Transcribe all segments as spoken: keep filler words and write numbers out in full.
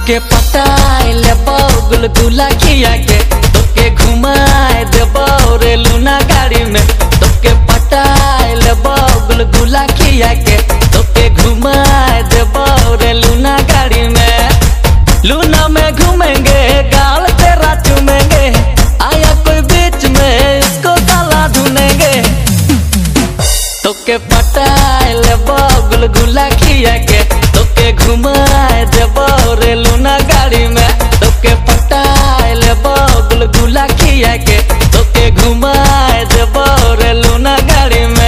तोके पटाए लेबो गुलगुला खिया के, तोके घुमाए देबो रे लूना गाड़ी में। तोके पटाए लेबो गुलगुला खिया के, तोके घुमाए देबो रे लूना गाड़ी में। लूना में घूमेंगे गाल तेरा चूमेंगे, आया कोई बीच में इसको साला ढूंढेंगे। तोके पटाए लेबो गुलगुला खिया के, तोके घुमाए देबो रे लूना गाड़ी में। तोके पटाए लेबो गुलगुला खिया के, तोके घुमाए देबो रे लूना गाड़ी में।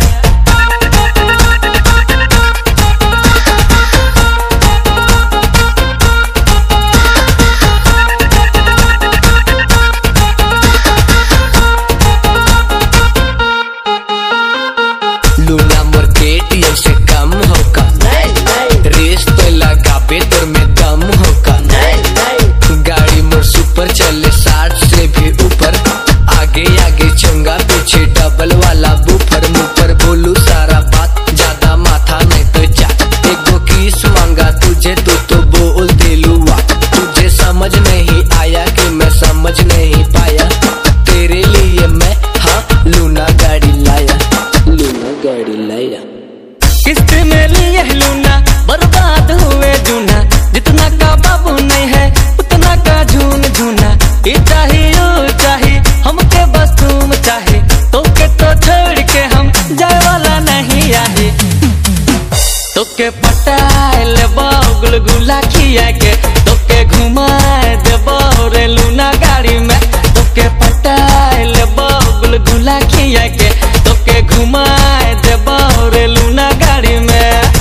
लूना मोर केटीएम से कम होका, रेस तो लगाबे तोर में दम होका। गाड़ी मोर सुपर चले साठ से भी ऊपर, आगे आगे चंगा पीछे डबल वाला बूफर। मुँह पर बोलू सारा बात, ज्यादा माथा नहीं तो जा। एक दो किस मांगा तुझे तू तो बोल दिलू वाह। तुझे समझ नहीं आया कि मैं समझ नहीं पाया, तेरे लिए मैं हाँ लूना गाड़ी लाया, लूना गाड़ी लाया। किस्त में लिए लूना बर्बाद हुए जूना, जितना का बाबू नहीं है उतना का झून झूना। ये चाहिए वो चाहिए हमके बस तुम चाहे, तोके तो छोड़ के हम जाए वाला नहीं आहे। तोके पटाए लेबो गुलगुला खिया के, तोके घुमाए देबो रे लूना गाड़ी में। तोके पटाए लेबो गुलगुला खिया के, तोके घुमाए देबो रे लूना गाड़ी में।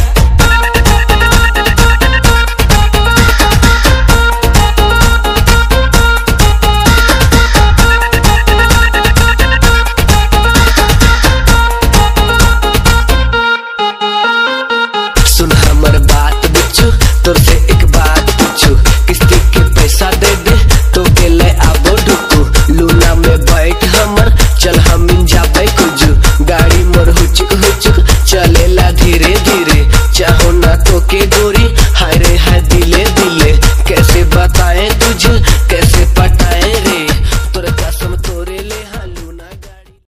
सुन हमर बात बिच्छू, तोर से एक बात पूछू। किस्ती के पैसा दे दे तो के ले आबो ढुकू। लूना में बैठ हमर चल हम जाबे कुजू। गाड़ी मोर हुचुक हुचुक चलेला धीरे धीरे, चाहो ना तो के गोरी